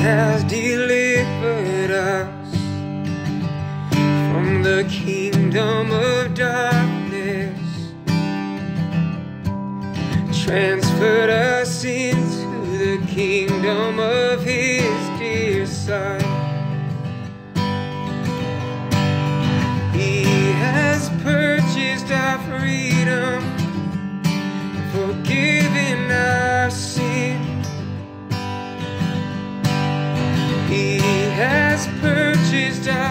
has delivered us from the kingdom of darkness, transferred us into the kingdom of His dear Son. He has purchased our freedom, forgiven our sin. He has purchased our